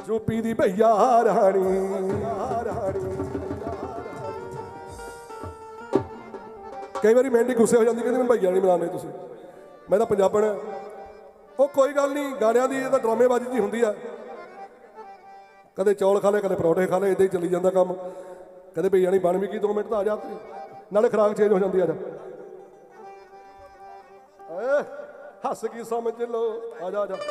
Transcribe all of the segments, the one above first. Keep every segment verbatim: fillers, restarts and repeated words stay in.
UP दी भैया रानी कई बार मेहंदी गुस्से हो जाती कहती मैं भैया नहीं मिलाने तुसीं मैं तो पंजाबण वो कोई गल नहीं गाणियां दी तां ड्रामेबाजी जी हुंदी आ कदे चौल खा ले कदे परौठे खा ले इदां ही चली जांदा काम कदे भैया नहीं बन भी की दो मिनट तो आ जा नाले खुराक चेंज हो जाती आ जा हस की समझ लो आ जा आ जा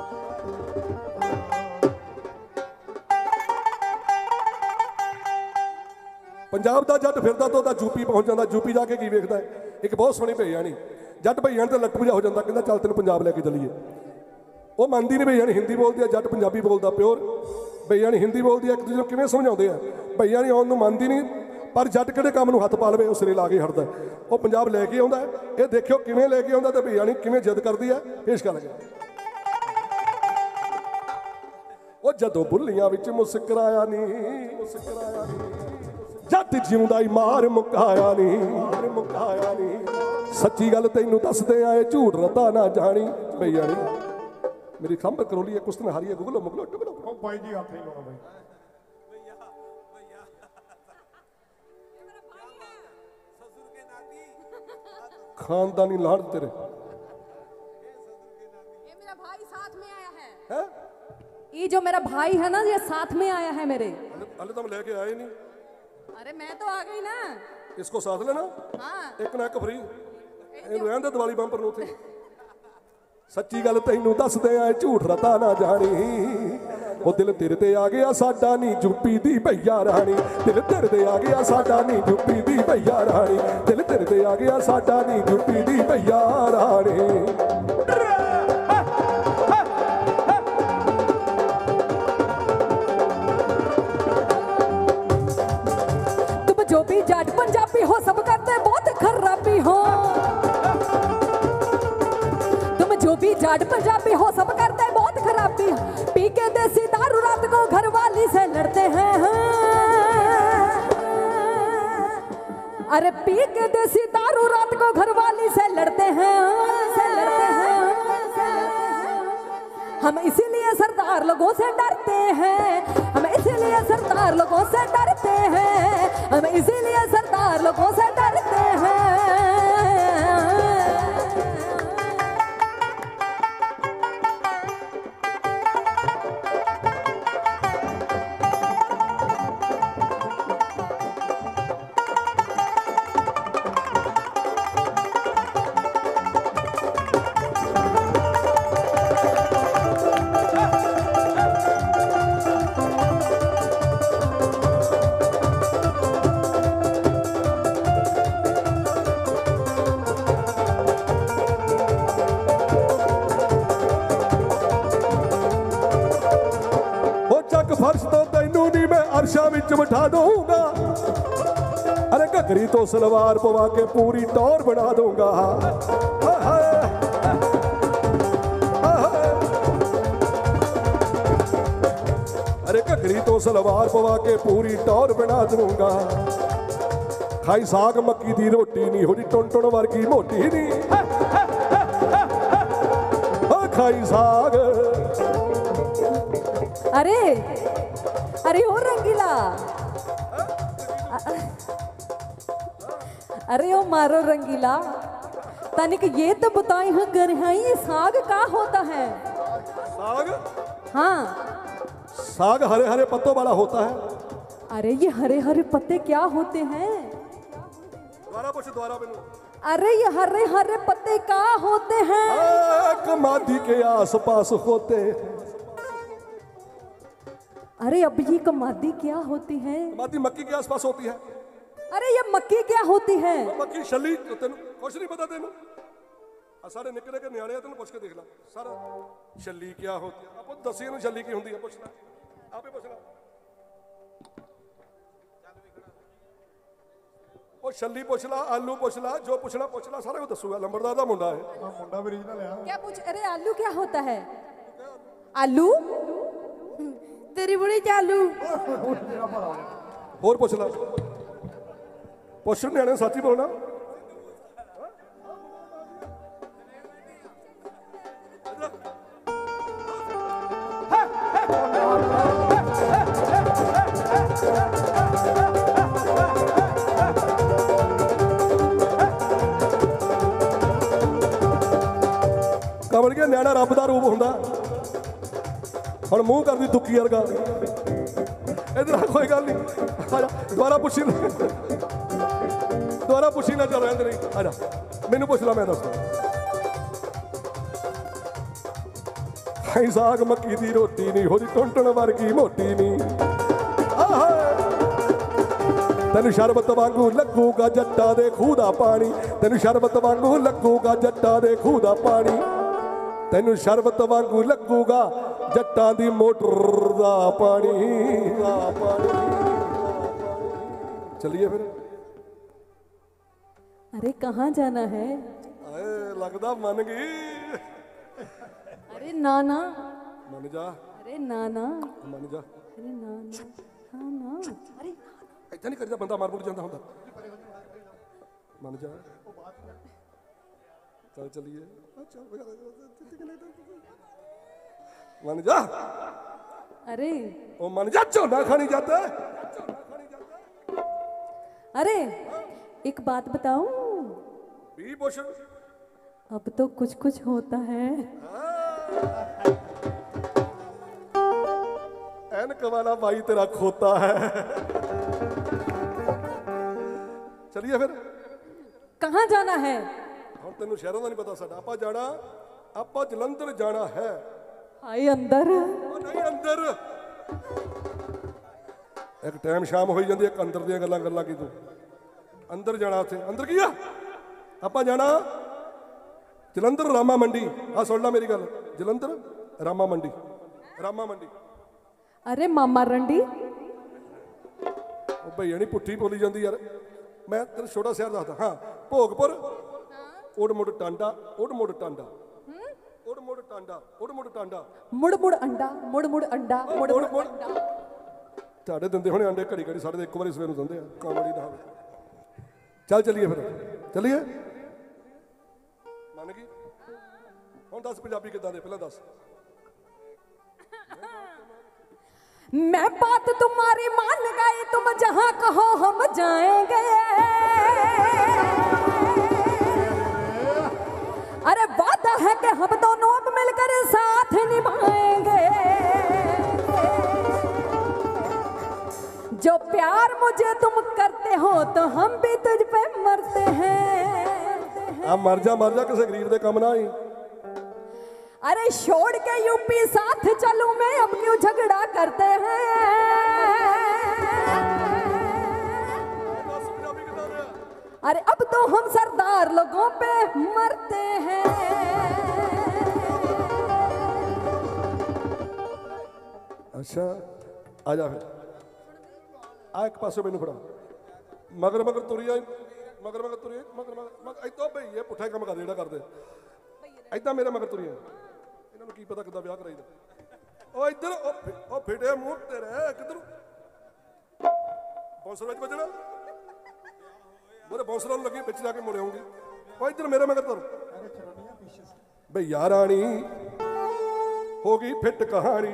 पंजाब का जट फिरदा तो यूपी पहुंच जाता यूपी जाके की वेखदा एक बहुत सोहनी भैया नहीं जट भैया तो लट्टू जा हो जाता कहता चल तेन पंजाब लैके चलीए वो मानती नहीं भैया नहीं हिंदी बोलती है जट पंजाबी बोलता प्योर भैया नहीं हिंदी बोलती है एक दूसरे किवें समझाते हैं भैया नहीं आउण नूं मानती नहीं पर जट किहड़े काम नूं हथ पा लवे उस सिरे ला के हटदा वो पंजाब लैके आउंदा ये देखियो किवें लैके आउंदा ते भैया नहीं किवें जिद करदी है पेश कर लगे वो जदों बुल्लियां विच मुस्कराया नहीं मुस्कराया नहीं जट जिउंदा ही मार मुकाया नहीं मार मुकाया नहीं सच्ची गल तैनू दसदे आए झूठ रता ना जानी भैया नहीं मेरी खंभ करोली है कुछ दिन हारी है गुगलो मुगलो टुगलो ओ भाई जी हाथ नहीं लाना भाई भैया भैया ये मेरा भाई है ससुर के नाती खानदानी लाड़ तेरे ये मेरा भाई साथ में आया है हैं ये जो मेरा भाई है ना ये साथ में आया है मेरे हले तो हम लेके आए नहीं अरे मैं तो आ गई ना इसको साथ लेना हाँ एक ना एक फ्री रहन दे दिवाली बंपर नूं उत्थे सच्ची गल तैनू दसदे आए झूठ रता ना जानी वो दिल तेरे ते आ गया साडा नी यूपी दी भैया रानी दिल तेरे ते आ गया साडा नी यूपी दी भैया रानी दिल तेरे ते आ गया साडा नी यूपी दी भैया रानी जो भी जाट पंजाबी हो सब करते बहुत खराबी हो तुम जो भी जाट पंजाबी हो सब करते बहुत खराबी हो पी के देसी दारू रात को घर वाली से लड़ते हैं अरे पी के देसी दारू रात को घर वाली से लड़ते हैं से लड़ते हैं हम इसीलिए सरदार लोगों से डरते हैं हम इसीलिए सरदार लोगों से डरते हैं हम इसीलिए सरदार लोगों से डरते हैं फर्श तो तैनू नहीं मैं अरशा विच बिठा दूंगा अरे घगरी तो सलवार पवा के पूरी टौर बना दूंगा अरे घगरी तो सलवार पवा के पूरी टौर बना दूंगा खाई साग मक्की दी रोटी नहीं हो जी टुन टुन वर्गी मोटी नहीं खाई साग अरे अरे ओ रंगीला अरे ओ मारो रंगीला तनिक ये तो बताई हूँ घर है ये साग का होता है साग हाँ साग हरे हरे पत्तों वाला होता है अरे ये हरे हरे पत्ते क्या होते हैं दोबारा पूछ दोबारा मैनू अरे ये हरे हरे पत्ते क्या होते हैं कमादी के आस पास होते अरे अब ये कमादी क्या होती है कमादी मक्की के आसपास होती है अरे ये मक्की क्या होती है मक्की छली तेन कुछ नहीं पता तेन सारे निकले के न्याणे तेन पुछ के देख ला सारा छली क्या होती है आप दसी इहनूं छली की होंदी है पुछ ला आपे पुछ ला ਉਹ ਛੱਲੀ ਪੁੱਛ ਲਾ ਆਲੂ ਪੁੱਛ ਲਾ जो ਪੁੱਛਣਾ ਪੁੱਛ ਲਾ ਸਾਰਾ ਕੁਝ ਦੱਸੂਗਾ ਲੰਬੜਦਾਰ ਦਾ ਮੁੰਡਾ ਹੈ ਆ ਮੁੰਡਾ ਵੀ ਰੀਜਨਲ ਆ क्या पूछ अरे आलू क्या होता है आलू तेरी बुढ़ी चालू ਹੋਰ ਪੁੱਛ ਲਾ ਪੁੱਛ ਨਿਆਣੇ ਸੱਚੀ ਬੋਲਣਾ ਕਮਲ ਗਿਆ ਨਿਆਣਾ ਰੱਬ ਦਾ ਰੂਪ ਹੁੰਦਾ। ਹੁਣ ਮੂੰਹ ਕਰਦੀ ਦੁੱਕੀ ਵਰਗਾ। ਇਧਰ ਆ, ਕੋਈ ਗੱਲ ਨਹੀਂ, ਆ ਜਾ ਦੁਬਾਰਾ ਪੁੱਛੀ ਨਾ, ਦੁਬਾਰਾ ਪੁੱਛੀ ਨਾ, ਚੱਲ ਰਹਿੰਦੇ ਨਹੀਂ, ਆ ਜਾ ਮੈਨੂੰ ਪੁੱਛ ਲਾ, ਮੈਂ ਦੱਸਦਾ। ਖਾਈ ਸਾਗ ਮੱਕੀ ਦੀ ਰੋਟੀ ਨਹੀਂ, ਹੋਦੀ ਟੁੰਟਣ ਵਰਗੀ ਮੋਟੀ ਨਹੀਂ। ਤੈਨੂੰ ਸ਼ਰਬਤ ਵਾਂਗੂ ਲੱਗੂਗਾ ਜੱਟਾਂ ਦੇ ਖੂਹ ਦਾ ਪਾਣੀ, ਤੈਨੂੰ ਸ਼ਰਬਤ ਵਾਂਗੂ ਲੱਗੂਗਾ ਜੱਟਾਂ ਦੇ ਖੂਹ ਦਾ ਪਾਣੀ, ਤੈਨੂੰ ਸ਼ਰਬਤ ਵਾਂਗੂ ਲੱਗੂਗਾ ਜੱਟਾਂ ਦੀ ਮੋਟਰ ਦਾ ਪਾਣੀ ਦਾ ਪਾਣੀ। चलिए फिर। अरे कहाँ जाना है? आए लगदा मन गई। अरे नाना मन जा। अरे नाना मन जा। अरे नाना हाँ ना। अरे ऐसा नहीं करीदा, बंदा मार मुड़ जाता होंदा। मन जा, चल चलिए। मन जा। अरे ओ मन जा, झोना खानी जाता है। अरे एक बात बताऊं, भी पोषण अब तो कुछ कुछ होता है। एनक वाला भाई तेरा खोता है। चलिए फिर। कहाँ जाना है? हम तेन शहरों का नहीं पता, साडा आपा जाना, आपा जलंधर जाना है। हाय अंदर नहीं अंदर एक टाइम शाम हो जाती है, अंदर दी गल्लां गल्लां की तू अंदर जाना, उत्थे अंदर की आ आपा जाना जलंधर रामा मंडी। आ सुन ला मेरी गल, जलंधर रामा मंडी, रामा मंडी। अरे मामा रंडी ओ भैया नहीं पुट्ठी बोली जाती यार, मैं तेरे छोटा शहर दसदा। हाँ भोगपुर, उड़ मुड़ टांडा, उड़ मुड़ टांडा, उड़ मुड़ टांडा, उड़ मुड़ टांडा, मुड़ मुड़ अंडा, मुड़ मुड़ अंडा, मुड़ मुड़ अंडा। ਤੁਹਾਡੇ ਦਿੰਦੇ ਹੋਣੇ ਅੰਡੇ ਘੜੀ ਘੜੀ, ਸਾਡੇ ਤਾਂ ਇੱਕ ਵਾਰੀ ਸਵੇਰ ਨੂੰ ਦਿੰਦੇ ਆ, ਕਾਮੜੀ ਨਾ ਹੋਵੇ। ਚੱਲ ਚੱਲੀਏ ਫਿਰ, ਚੱਲੀਏ। ਮੰਨ ਗਈ? ਹੁਣ ਦੱਸ ਪੰਜਾਬੀ ਕਿੱਦਾਂ ਦੇ, ਪਹਿਲਾਂ ਦੱਸ। मैं बात तुम्हारी मान गई, तुम जहां कहो हम जाएंगे। अरे वादा है कि हम दोनों अब मिलकर साथ निभाएंगे। जो प्यार मुझे तुम करते हो तो हम भी तुझ पे मरते हैं। आ मर जा मर जा, किसी गरीब दे काम ना आई। अरे छोड़ के यूपी साथ चलूं मैं, अब क्यों झगड़ा करते हैं। अरे अब तो हम सरदार लोगों पे मरते हैं। अच्छा आ जा फिर, आ एक पासों मैनू फड़ा, मगर मगर तुरी आई, मगर मगर तुरी मगर मगर इतो भई ये पुठा काम कर जेड़ा करदे इदां मेरे मगर तुरी आई। ਇਹਨਾਂ ਨੂੰ ਕੀ ਪਤਾ ਕਿੱਦਾਂ ਵਿਆਹ ਕਰਾਈਦਾ। ਉਹ ਇੱਧਰ ਉਹ ਫਿਟੇ ਮੂੰਹ ਤੇਰੇ ਕਿੱਧਰ ਬੌਂਸਰ ਵਿੱਚ ਵੱਜਣਾ, ਮੇਰੇ ਬੌਂਸਰਾਂ ਨੂੰ ਲੱਗੀ ਵਿੱਚ ਜਾ ਕੇ ਮੁੜ ਆਉਂਗੀ। ਉਹ ਇੱਧਰ ਮੇਰੇ ਮਗਰ ਤੁਰ। ਭਈਆ ਰਾਣੀ ਹੋ ਗਈ ਫਿੱਟ ਕਹਾਣੀ।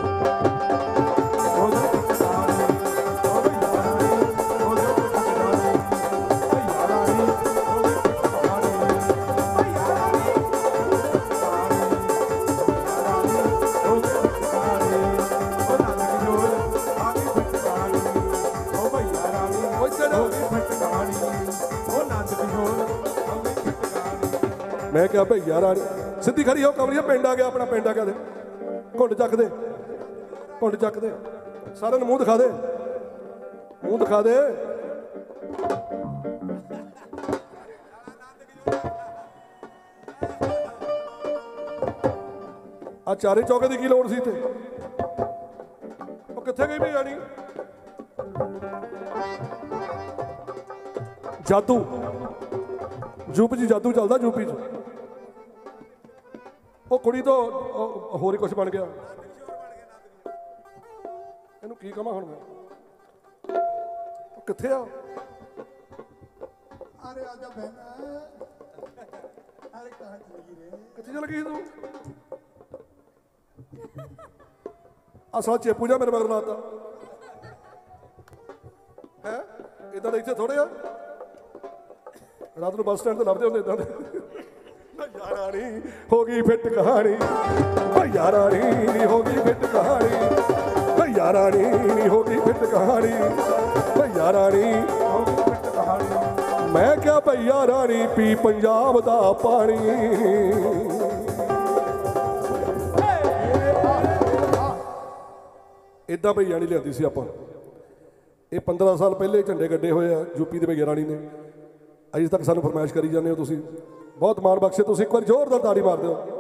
मैं क्या भैया रानी सीधी खड़ी हो, कमरिया पिंड आ गया, अपना पिंड आ गया। दे घुंड चक दे, घुंड चक दे, सारे मुंह दिखा दे, मुंह दिखा दे। आ चारे चौके की की लोड़ सी थे, वो कित्थे गई भैया नी? जादू यूपी च जादू चलता, यूपी च ਉਹ ਕੁੜੀ ਤੋਂ ਹੋਰ ਹੀ ਕੁਛ ਬਣ ਗਿਆ। ਇਹਨੂੰ ਕੀ ਕਹਾਂ ਹੁਣ ਮੈਂ, ਕਿੱਥੇ ਆ? अरे आजा बहना, अरे कहाँ चली गई रे? कितनी चल गई तू? असा चेपू जा मेरे मगर लाता है, इधर इतने थोड़े आ रात को बस स्टैंड से लभदे होंगे इदा ਭਈਆ ਰਾਣੀ ਹੋ ਗਈ ਫਿੱਟ ਕਹਾਣੀ ਭਈਆ ਰਾਣੀ ਨੀ ਹੋ ਗਈ ਫਿੱਟ ਕਹਾਣੀ ਭਈਆ ਰਾਣੀ ਨੀ ਹੋ ਗਈ ਫਿੱਟ ਕਹਾਣੀ ਭਈਆ ਰਾਣੀ ਹੋ ਗਈ ਫਿੱਟ ਕਹਾਣੀ ਮੈਂ ਕਿਹਾ ਭਈਆ ਰਾਣੀ ਪੀ ਪੰਜਾਬ ਦਾ ਪਾਣੀ ਇਦਾਂ ਭਈਆ ਨਹੀਂ ਲਿਆਂਦੀ ਸੀ ਆਪਾਂ ਇਹ ਪੰਦਰਾਂ ਸਾਲ ਪਹਿਲੇ ਝੰਡੇ ਗੱਡੇ ਹੋਏ ਆ ਯੂਪੀ ਦੇ ਭਈਆ ਰਾਣੀ ਨੇ ਅਜੇ ਤੱਕ ਸਾਨੂੰ ਫਰਮਾਇਸ਼ ਕਰੀ ਜਾਂਦੇ ਹੋ ਤੁਸੀਂ ਬਹੁਤ ਮਾਣ ਬਖਸ਼ੇ ਤੁਸੀਂ ਇੱਕ ਵਾਰ ਜ਼ੋਰਦਾਰ ਤਾੜੀ ਮਾਰ ਦਿਓ